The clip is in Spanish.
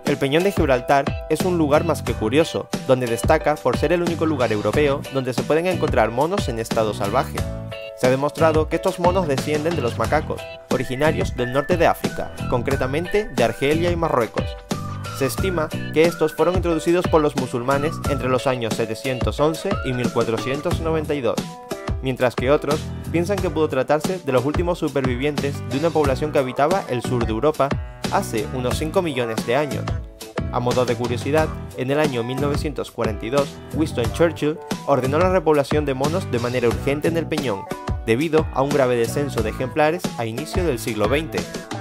El Peñón de Gibraltar es un lugar más que curioso, donde destaca por ser el único lugar europeo donde se pueden encontrar monos en estado salvaje. Se ha demostrado que estos monos descienden de los macacos, originarios del norte de África, concretamente de Argelia y Marruecos. Se estima que estos fueron introducidos por los musulmanes entre los años 711 y 1492, mientras que otros piensan que pudo tratarse de los últimos supervivientes de una población que habitaba el sur de Europa hace unos 5 millones de años. A modo de curiosidad, en el año 1942, Winston Churchill ordenó la repoblación de monos de manera urgente en el Peñón, debido a un grave descenso de ejemplares a inicio del siglo XX.